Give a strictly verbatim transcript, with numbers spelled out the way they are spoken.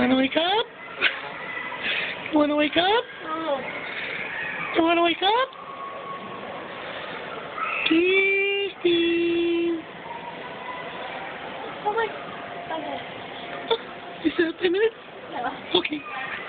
wanna wake up? You wanna wake up? Oh. You wanna wake up? Kirsten. Oh my. Okay. Is that ten minutes? No. Okay.